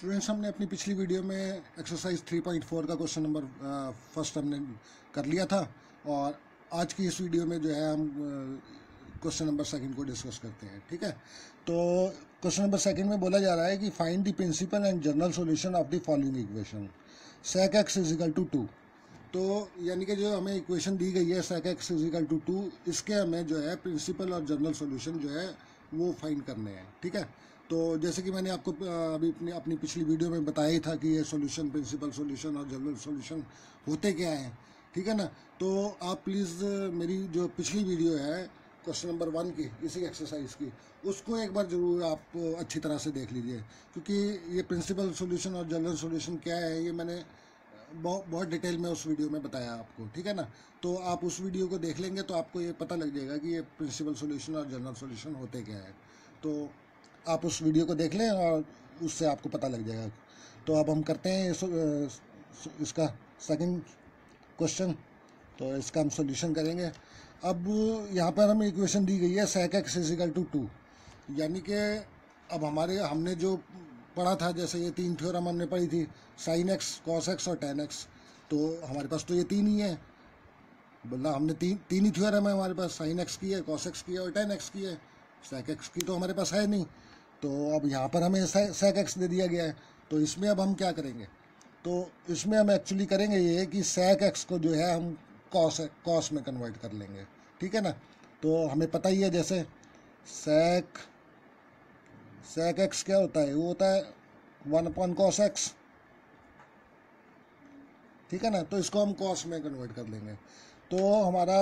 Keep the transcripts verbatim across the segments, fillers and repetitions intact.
Students, हमने अपनी पिछली वीडियो में एक्सरसाइज थ्री पॉइंट फोर का क्वेश्चन नंबर फर्स्ट हमने कर लिया था और आज की इस वीडियो में जो है हम क्वेश्चन नंबर सेकंड को डिस्कस करते हैं। ठीक है, तो क्वेश्चन नंबर सेकंड में बोला जा रहा है कि find the principal and general solution of the following equation sec x is equal to two. तो यानी कि जो हमें इक्वेशन दी गई है sec x is equal to two, इसके हमें जो है प्रिंसिपल और जनरल सॉल्यूशन जो है वो फाइंड करने हैं। ठीक है, तो जैसे कि मैंने आपको अभी अपनी अपनी पिछली वीडियो में बताया ही था कि ये सॉल्यूशन, प्रिंसिपल सॉल्यूशन और जनरल सॉल्यूशन होते क्या हैं। ठीक है ना, तो आप प्लीज़ मेरी जो पिछली वीडियो है क्वेश्चन नंबर वन की, इसी एक्सरसाइज की, उसको एक बार ज़रूर आप अच्छी तरह से देख लीजिए, क्योंकि ये प्रिंसिपल सॉल्यूशन और जनरल सॉल्यूशन क्या है ये मैंने बहुत बहुत डिटेल में उस वीडियो में बताया आपको। ठीक है ना, तो आप उस वीडियो को देख लेंगे तो आपको ये पता लग जाएगा कि ये प्रिंसिपल सॉल्यूशन और जनरल सॉल्यूशन होते क्या है। तो आप उस वीडियो को देख लें और उससे आपको पता लग जाएगा। तो अब हम करते हैं इस, इसका सेकंड क्वेश्चन, तो इसका हम सॉल्यूशन करेंगे। अब यहाँ पर हमें इक्वेशन दी गई है sec x is equal to two, यानी कि अब हमारे हमने जो पढ़ा था, जैसे ये तीन थ्योरम हमने पढ़ी थी, साइन एक्स, कॉस एक्स और टेन एक्स, तो हमारे पास तो ये तीन ही है, बोला हमने तीन तीन ही थ्योरम है हमारे पास, साइन एक्स की है, कॉस एक्स की है और टेन एक्स की है। सेक एक्स की तो हमारे पास है नहीं, तो अब यहाँ पर हमें सेक एक्स दे दिया गया है। तो इसमें अब हम क्या करेंगे, तो इसमें हम एक्चुअली करेंगे ये कि सेक एक्स को जो है हम कॉस कॉस में कन्वर्ट कर लेंगे। ठीक है ना, तो हमें पता ही है जैसे सेक सेक एक्स क्या होता है, वो होता है वन अपॉन कॉस एक्स। ठीक है ना, तो इसको हम कॉस में कन्वर्ट कर लेंगे, तो हमारा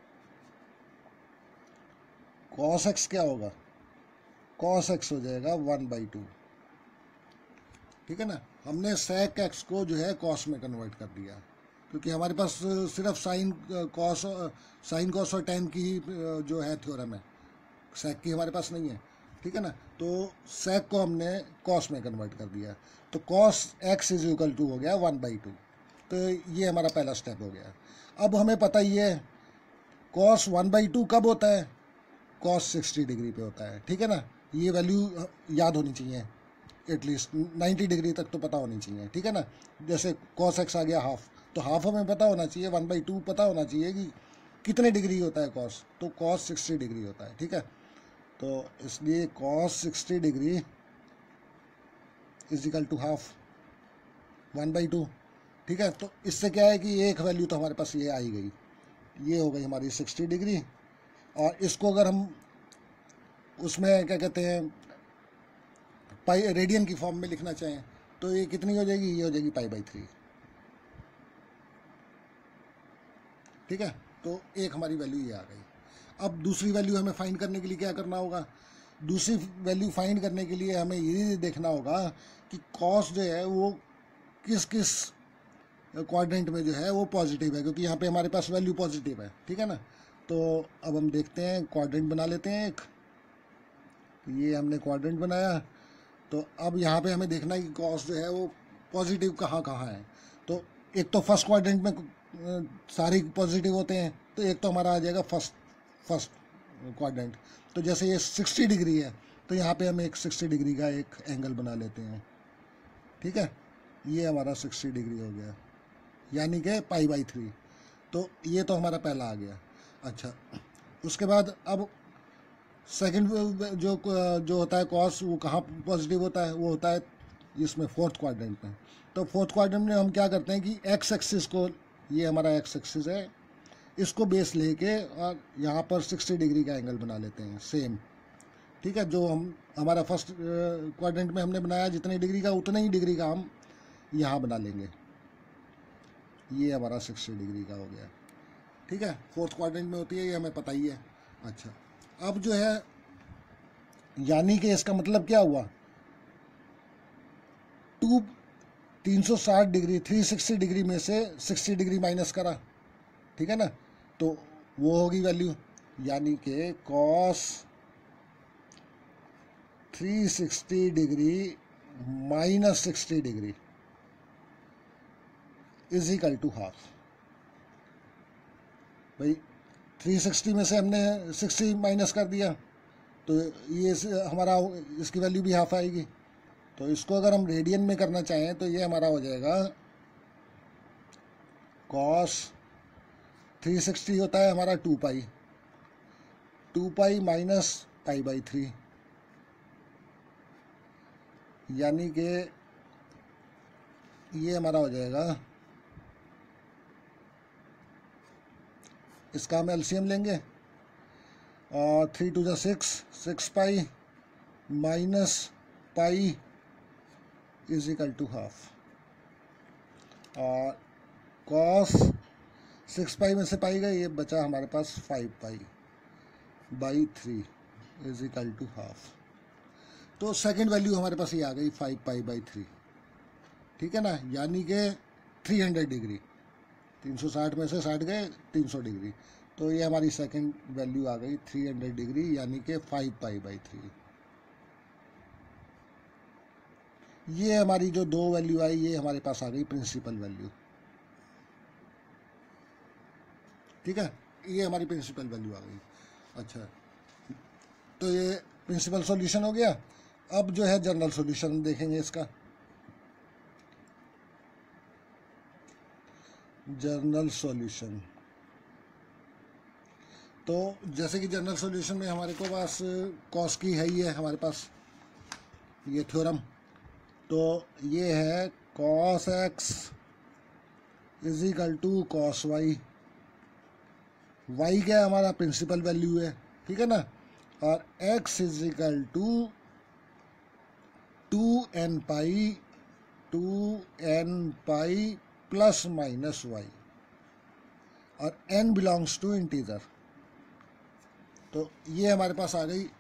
कॉस एक्स क्या होगा, कॉस एक्स हो जाएगा वन बाई टू। ठीक है ना, हमने सेक एक्स को जो है कॉस में कन्वर्ट कर दिया, क्योंकि हमारे पास सिर्फ साइन कॉस साइन कॉस और टेन की ही जो है थ्योरम है, सेक की हमारे पास नहीं है। ठीक है ना, तो सेक को हमने कॉस में कन्वर्ट कर दिया, तो cos x is equal to हो गया वन बाई टू। तो ये हमारा पहला स्टेप हो गया। अब हमें पता ही है कॉस वन बाई टू कब होता है, कॉस सिक्सटी डिग्री पे होता है। ठीक है ना, ये वैल्यू याद होनी चाहिए, एटलीस्ट नाइन्टी डिग्री तक तो पता होनी चाहिए। ठीक है ना, जैसे कॉस एक्स आ गया हाफ, तो हाफ हमें पता होना चाहिए, वन बाई टू पता होना चाहिए कि कितने डिग्री होता है कॉस, तो कॉस सिक्सटी डिग्री होता है। ठीक है, तो इसलिए cos sixty degree is equal to half one by two. ठीक है, तो इससे क्या है कि एक वैल्यू तो हमारे पास ये आई गई, ये हो गई हमारी सिक्सटी डिग्री, और इसको अगर हम उसमें क्या कहते हैं पाई रेडियन की फॉर्म में लिखना चाहें तो ये कितनी हो जाएगी, ये हो जाएगी पाई बाई थ्री। ठीक है, तो एक हमारी वैल्यू ये आ गई। अब दूसरी वैल्यू हमें फाइंड करने के लिए क्या करना होगा, दूसरी वैल्यू फाइंड करने के लिए हमें ये देखना होगा कि कॉस जो है वो किस किस क्वाड्रेंट में जो है वो पॉजिटिव है, क्योंकि यहाँ पे हमारे पास वैल्यू पॉजिटिव है। ठीक है ना, तो अब हम देखते हैं, क्वाड्रेंट बना लेते हैं एक, ये हमने क्वाड्रेंट बनाया। तो अब यहाँ पे हमें देखना है कि कॉस जो है वो पॉजिटिव कहाँ कहाँ है। तो एक तो फर्स्ट क्वाड्रेंट में सारे पॉजिटिव होते हैं, तो एक तो हमारा आ जाएगा फर्स्ट फर्स्ट क्वाड्रेंट। तो जैसे ये सिक्सटी डिग्री है, तो यहाँ पे हम एक सिक्सटी डिग्री का एक एंगल बना लेते हैं। ठीक है, ये हमारा सिक्सटी डिग्री हो गया, यानी कि पाई बाई थ्री। तो ये तो हमारा पहला आ गया। अच्छा, उसके बाद अब सेकंड जो जो होता है कॉस, वो कहाँ पॉजिटिव होता है, वो होता है इसमें फोर्थ क्वाड्रेंट में। तो फोर्थ क्वाड्रेंट में हम क्या करते हैं कि एक्स एक्सिस को, ये हमारा एक्स एक्सिस है, इसको बेस लेके और यहाँ पर सिक्सटी डिग्री का एंगल बना लेते हैं सेम। ठीक है, जो हम हमारा फर्स्ट क्वाड्रेंट में हमने बनाया जितनी डिग्री का, उतने ही डिग्री का हम यहाँ बना लेंगे। ये हमारा सिक्सटी डिग्री का हो गया। ठीक है, फोर्थ क्वाड्रेंट में होती है, ये हमें पता ही है। अच्छा, अब जो है यानी कि इसका मतलब क्या हुआ, टू तीन सौ साठ डिग्री थ्री सिक्सटी डिग्री में से सिक्सटी डिग्री माइनस करा। ठीक है ना, तो वो होगी वैल्यू, यानी कि cos three sixty degree minus sixty degree is equal to half. भाई थ्री सिक्सटी में से हमने सिक्सटी माइनस कर दिया, तो ये हमारा इसकी वैल्यू भी हाफ आएगी। तो इसको अगर हम रेडियन में करना चाहें तो ये हमारा हो जाएगा कॉस थ्री सिक्सटी होता है हमारा two pi two pi minus pi by three, यानी कि ये हमारा हो जाएगा, इसका हम एलसीएम लेंगे और थ्री टू जा six, six pi minus pi is equal to half, और कॉस सिक्स पाई में से पाई गई, ये बचा हमारे पास five pi by three is equal to half. तो सेकंड वैल्यू हमारे पास ये आ गई फाइव पाई बाई थ्री, ठीक है ना, यानी कि थ्री हंड्रेड डिग्री, तीन सौ साठ में से साठ गए तीन सौ डिग्री, तो ये हमारी सेकंड वैल्यू आ गई थ्री हंड्रेड डिग्री, यानी कि फाइव पाई बाई थ्री। ये हमारी जो दो वैल्यू आई ये हमारे पास आ गई प्रिंसिपल वैल्यू, ठीक है, ये हमारी प्रिंसिपल वैल्यू आ गई। अच्छा, तो ये प्रिंसिपल सॉल्यूशन हो गया। अब जो है जनरल सॉल्यूशन देखेंगे इसका। जनरल सॉल्यूशन, तो जैसे कि जनरल सॉल्यूशन में हमारे को पास कॉस की है ही है हमारे पास ये थ्योरम, तो ये है cos x is equal to cos y, y क्या है हमारा प्रिंसिपल वैल्यू है, ठीक है ना, और x is equal to two n pi two n pi plus minus y, और एन बिलोंग्स टू इंटीजर। तो ये हमारे पास आ गई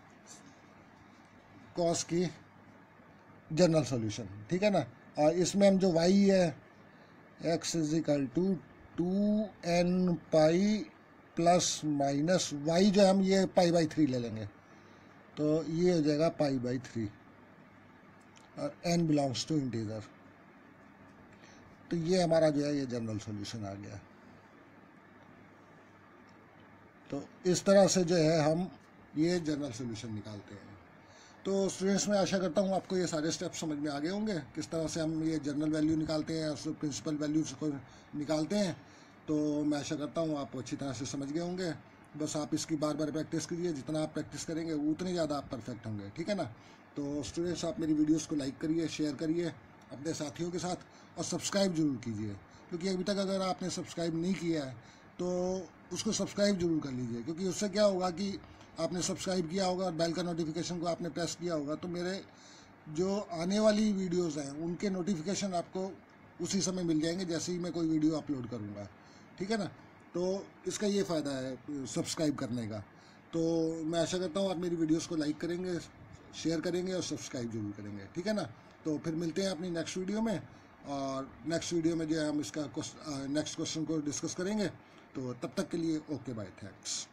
कॉस की जनरल सॉल्यूशन, ठीक है ना, और इसमें हम जो वाई है x is equal to two n pi plus minus y, जो हम ये पाई बाई थ्री ले लेंगे, तो ये हो जाएगा पाई बाई थ्री, और एन बिलोंग्स टू इंटीजर। तो ये हमारा जो है ये जनरल सॉल्यूशन आ गया। तो इस तरह से जो है हम ये जनरल सॉल्यूशन निकालते हैं। तो स्टूडेंट्स, मैं आशा करता हूँ आपको ये सारे स्टेप्स समझ में आ गए होंगे, किस तरह से हम ये जनरल वैल्यू निकालते हैं और प्रिंसिपल वैल्यूज को निकालते हैं। तो मैं आशा करता हूँ आप अच्छी तरह से समझ गए होंगे। बस आप इसकी बार बार प्रैक्टिस कीजिए, जितना आप प्रैक्टिस करेंगे उतने ज़्यादा आप परफेक्ट होंगे, ठीक है ना। तो स्टूडेंट्स, आप मेरी वीडियोज़ को लाइक करिए, शेयर करिए अपने साथियों के साथ, और सब्सक्राइब जरूर कीजिए, क्योंकि अभी तक अगर आपने सब्सक्राइब नहीं किया है तो उसको सब्सक्राइब जरूर कर लीजिए, क्योंकि उससे क्या होगा कि आपने सब्सक्राइब किया होगा और बेल का नोटिफिकेशन को आपने प्रेस किया होगा, तो मेरे जो आने वाली वीडियोस हैं उनके नोटिफिकेशन आपको उसी समय मिल जाएंगे जैसे ही मैं कोई वीडियो अपलोड करूँगा, ठीक है ना। तो इसका ये फ़ायदा है सब्सक्राइब करने का। तो मैं आशा करता हूँ आप मेरी वीडियोस को लाइक करेंगे, शेयर करेंगे और सब्सक्राइब जरूर करेंगे, ठीक है ना। तो फिर मिलते हैं अपनी नेक्स्ट वीडियो में, और नेक्स्ट वीडियो में जो है हम इसका नेक्स्ट क्वेश्चन को डिस्कस करेंगे। तो तब तक के लिए ओके बाय, थैंक्स।